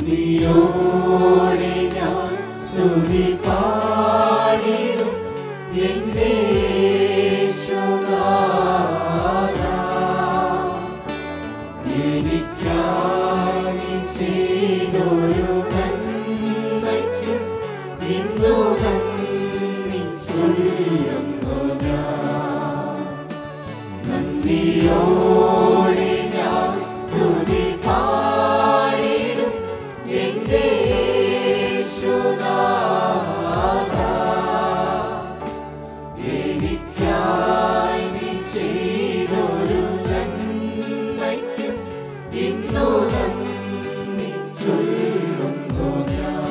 നന്ദിയോടെ ഞാൻ സ്തുതി പാടിടും എന്റെ യേശുനാഥാ. എനിക്കായി നീ ചെയ്തൊരു നന്മയ്ക്കും ഇന്നു നന്ദി ചൊല്ലുന്നു ഞാൻ. നന്ദിയോടെ ഞാൻ സ്തുതി പാടിടും എന്റെ യേശുനാഥാ. എനിക്കായി നീ ചെയ്തൊരു നന്മയ്ക്കും ഇന്നു നന്ദി ചൊല്ലുന്നു ഞാൻ.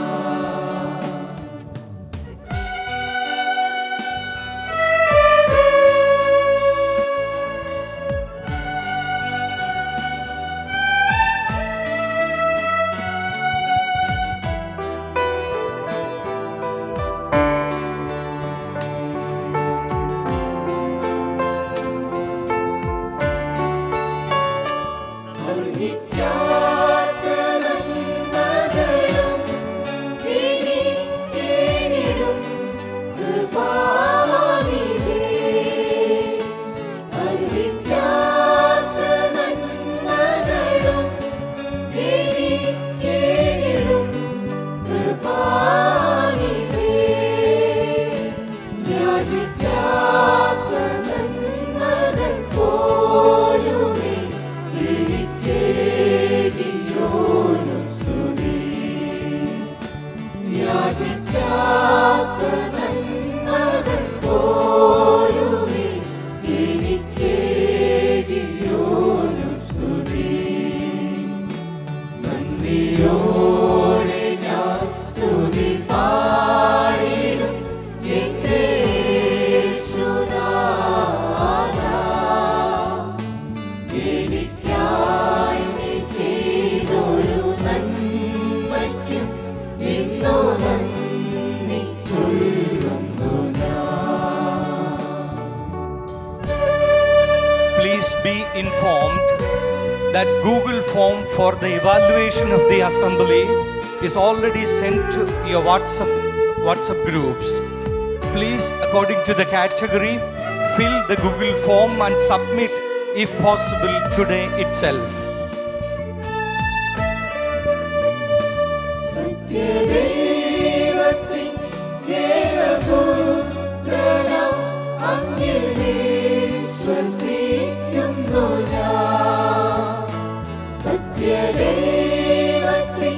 നന്ദിയോടെ ഞാൻ സ്തുതി പാടിടും എന്റെ യേശുനാഥാ. എനിക്കായി നീ ചെയ്തൊരു നന്മയ്ക്കും ഇന്നു നന്ദി ചൊല്ലുന്നു ഞാൻ. Please be informed that Google form for the evaluation of the assembly is already sent to your WhatsApp groups. Please, according to the category, fill the Google form and submit if possible today itself. സത്യദൈവത്തിൻ ഏകപുത്രനാം അങ്ങിൽ വിശ്വസിക്കുന്നു ഞാൻ. സത്യദൈവത്തിൻ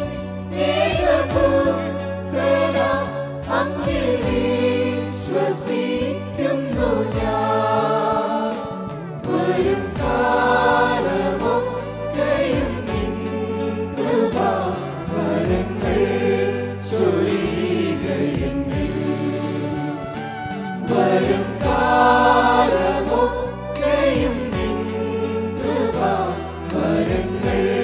ഏകപുത്രനാം അങ്ങിൽ വിശ്വസിക്കുന്നു ഞാൻ. വരും കാലമൊക്കെയും നിൻ കൃപാവരങ്ങൾ ചൊരിയുകയെന്നിൽ. വരും കാലമൊക്കെയും നിൻ കൃപാവരങ്ങൾ